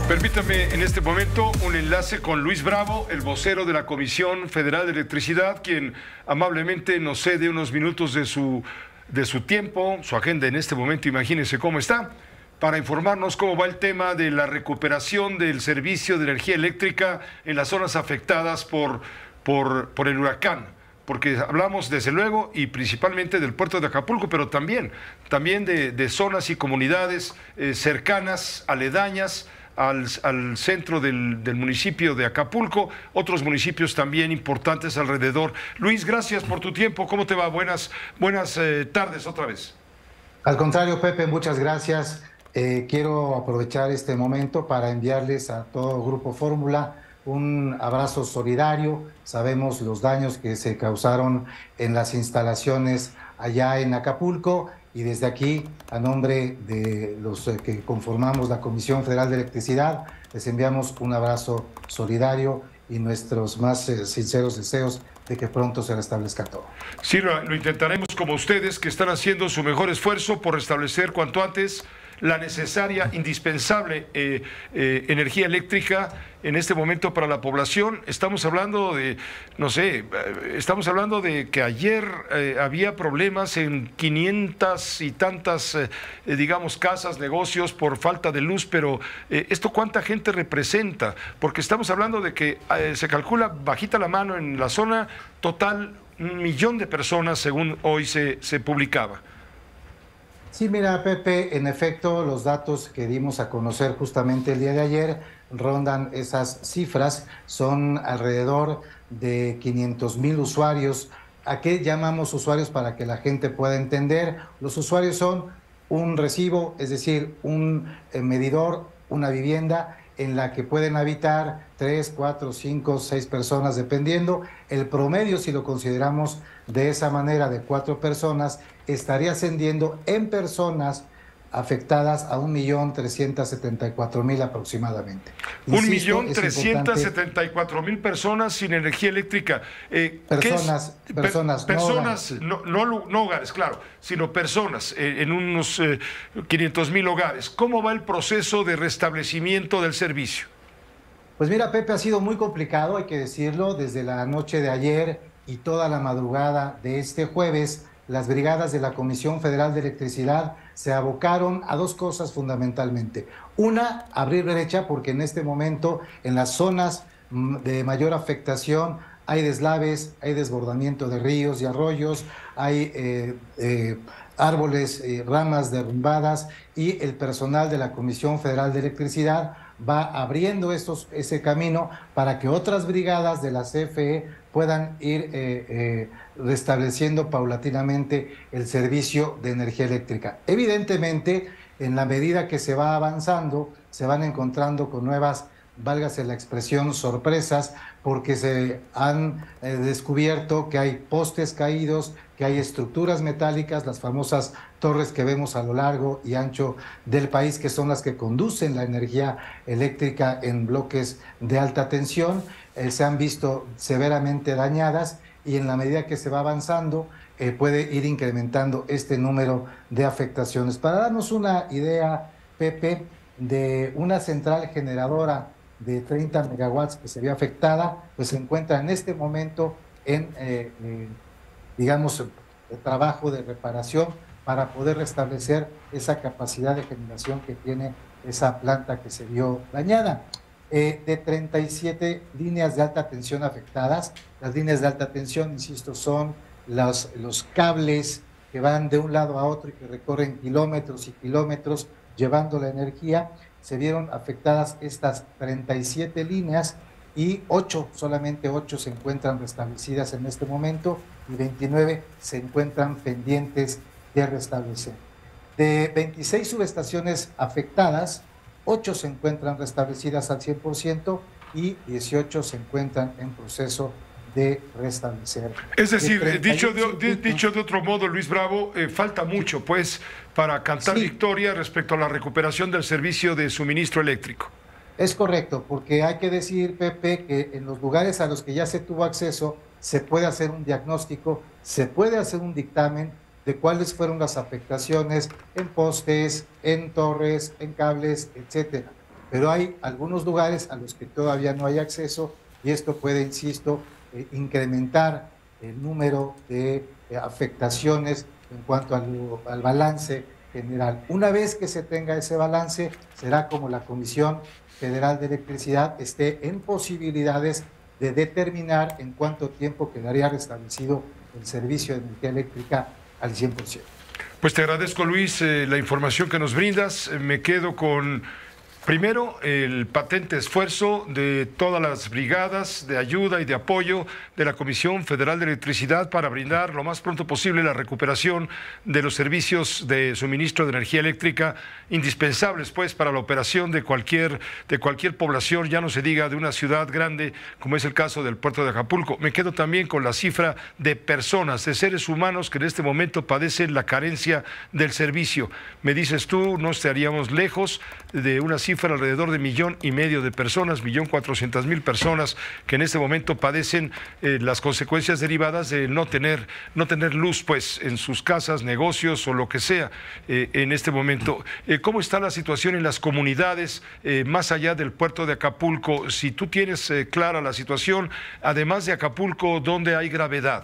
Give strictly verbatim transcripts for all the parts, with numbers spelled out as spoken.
Permítame en este momento un enlace con Luis Bravo, el vocero de la Comisión Federal de Electricidad, quien amablemente nos cede unos minutos de su, de su tiempo, su agenda en este momento, imagínense cómo está, para informarnos cómo va el tema de la recuperación del servicio de energía eléctrica en las zonas afectadas por, por, por el huracán. Porque hablamos desde luego y principalmente del puerto de Acapulco, pero también, también de, de zonas y comunidades eh, cercanas, aledañas, Al, al centro del, del municipio de Acapulco, otros municipios también importantes alrededor. Luis, gracias por tu tiempo. ¿Cómo te va? Buenas, buenas eh, tardes otra vez. Al contrario, Pepe, muchas gracias. Eh, quiero aprovechar este momento para enviarles a todo Grupo Fórmula un abrazo solidario. Sabemos los daños que se causaron en las instalaciones allá en Acapulco. Y desde aquí, a nombre de los que conformamos la Comisión Federal de Electricidad, les enviamos un abrazo solidario y nuestros más eh, sinceros deseos de que pronto se restablezca todo. Sí, lo, lo intentaremos como ustedes, que están haciendo su mejor esfuerzo por restablecer cuanto antes la necesaria, indispensable eh, eh, energía eléctrica en este momento para la población. Estamos hablando de, no sé, estamos hablando de que ayer eh, había problemas en quinientas y tantas, eh, digamos, casas, negocios por falta de luz, pero eh, ¿esto cuánta gente representa? Porque estamos hablando de que eh, se calcula, bajita la mano, en la zona total, un millón de personas, según hoy se, se publicaba. Sí, mira, Pepe, en efecto, los datos que dimos a conocer justamente el día de ayer rondan esas cifras, son alrededor de quinientos mil usuarios. ¿A qué llamamos usuarios para que la gente pueda entender? Los usuarios son un recibo, es decir, un eh, medidor, una vivienda en la que pueden habitar tres, cuatro, cinco, seis personas, dependiendo. El promedio, si lo consideramos de esa manera, de cuatro personas, estaría ascendiendo en personas afectadas a un millón trescientos setenta y cuatro mil aproximadamente. Un millón trescientos setenta y cuatro mil personas sin energía eléctrica. Eh, personas, es, personas, per, no personas, hogares. No, no, no hogares, claro, sino personas eh, en unos eh, quinientos mil hogares. ¿Cómo va el proceso de restablecimiento del servicio? Pues mira, Pepe, ha sido muy complicado, hay que decirlo, desde la noche de ayer y toda la madrugada de este jueves. Las brigadas de la Comisión Federal de Electricidad se abocaron a dos cosas fundamentalmente. Una, abrir brecha, porque en este momento en las zonas de mayor afectación hay deslaves, hay desbordamiento de ríos y arroyos, hay eh, eh, árboles, eh, ramas derrumbadas, y el personal de la Comisión Federal de Electricidad va abriendo estos, ese camino para que otras brigadas de la C F E puedan ir eh, eh, restableciendo paulatinamente el servicio de energía eléctrica. Evidentemente, en la medida que se va avanzando, se van encontrando con nuevas, válgase la expresión, sorpresas, porque se han eh, descubierto que hay postes caídos, que hay estructuras metálicas, las famosas torres que vemos a lo largo y ancho del país, que son las que conducen la energía eléctrica en bloques de alta tensión, eh, se han visto severamente dañadas, y en la medida que se va avanzando eh, puede ir incrementando este número de afectaciones. Para darnos una idea, Pepe, de una central generadora de treinta megawatts que se vio afectada, pues se encuentra en este momento en, eh, eh, digamos, el trabajo de reparación para poder restablecer esa capacidad de generación que tiene esa planta que se vio dañada. Eh, de treinta y siete líneas de alta tensión afectadas, las líneas de alta tensión, insisto, son los, los cables que van de un lado a otro y que recorren kilómetros y kilómetros llevando la energía. Se vieron afectadas estas treinta y siete líneas y ocho, solamente ocho se encuentran restablecidas en este momento y veintinueve se encuentran pendientes de restablecer. De veintiséis subestaciones afectadas, ocho se encuentran restablecidas al cien por ciento y dieciocho se encuentran en proceso de restablecer. Es decir, de dicho, de, de, dicho de otro modo, Luis Bravo, eh, falta mucho pues para cantar sí. victoria respecto a la recuperación del servicio de suministro eléctrico. Es correcto, porque hay que decir, Pepe, que en los lugares a los que ya se tuvo acceso se puede hacer un diagnóstico, se puede hacer un dictamen de cuáles fueron las afectaciones en postes, en torres, en cables, etcétera. pero hay algunos lugares a los que todavía no hay acceso y esto puede, insisto, eh, incrementar el número de eh, afectaciones en cuanto al, al balance general. Una vez que se tenga ese balance, será como la Comisión Federal de Electricidad esté en posibilidades de determinar en cuánto tiempo quedaría restablecido el servicio de energía eléctrica al cien por ciento. Pues te agradezco, Luis, eh, la información que nos brindas. Eh, me quedo con, primero, el patente esfuerzo de todas las brigadas de ayuda y de apoyo de la Comisión Federal de Electricidad para brindar lo más pronto posible la recuperación de los servicios de suministro de energía eléctrica indispensables, pues, para la operación de cualquier, de cualquier población, ya no se diga de una ciudad grande, como es el caso del puerto de Acapulco. Me quedo también con la cifra de personas, de seres humanos que en este momento padecen la carencia del servicio. Me dices tú, no estaríamos lejos de una cifra alrededor de millón y medio de personas, millón cuatrocientas mil personas que en este momento padecen eh, las consecuencias derivadas de no tener, no tener luz, pues, en sus casas, negocios o lo que sea eh, en este momento. Eh, ¿Cómo está la situación en las comunidades eh, más allá del puerto de Acapulco? Si tú tienes eh, clara la situación, además de Acapulco, ¿dónde hay gravedad?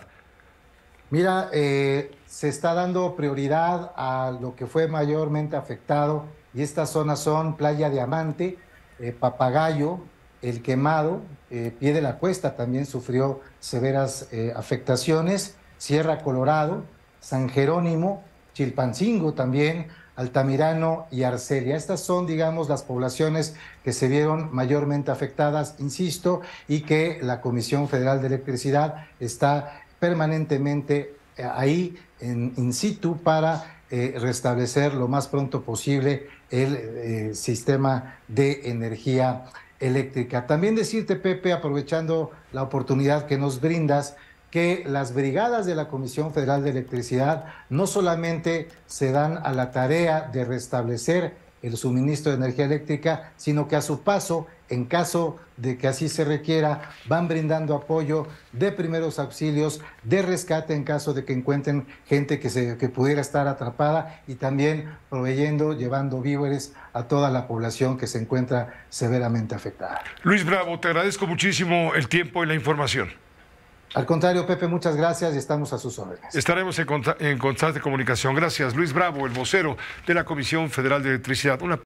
Mira, eh, se está dando prioridad a lo que fue mayormente afectado y estas zonas son Playa Diamante, eh, Papagayo, El Quemado, eh, Pie de la Cuesta también sufrió severas eh, afectaciones, Sierra Colorado, San Jerónimo, Chilpancingo también, Altamirano y Arcelia. Estas son, digamos, las poblaciones que se vieron mayormente afectadas, insisto, y que la Comisión Federal de Electricidad está permanentemente ahí en in situ para eh, restablecer lo más pronto posible el eh, sistema de energía eléctrica. También decirte, Pepe, aprovechando la oportunidad que nos brindas, que las brigadas de la Comisión Federal de Electricidad no solamente se dan a la tarea de restablecer el suministro de energía eléctrica, sino que a su paso, en caso de que así se requiera, van brindando apoyo de primeros auxilios, de rescate en caso de que encuentren gente que, se, que pudiera estar atrapada y también proveyendo, llevando víveres a toda la población que se encuentra severamente afectada. Luis Bravo, te agradezco muchísimo el tiempo y la información. Al contrario, Pepe, muchas gracias y estamos a sus órdenes. Estaremos en, en constante comunicación. Gracias, Luis Bravo, el vocero de la Comisión Federal de Electricidad. Una